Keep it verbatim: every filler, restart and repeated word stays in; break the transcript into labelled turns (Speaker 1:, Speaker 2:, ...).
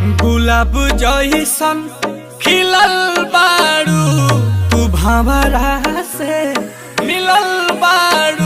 Speaker 1: गुलाब जइसन खिलल बारू तू भंवरा से मिलल बारू।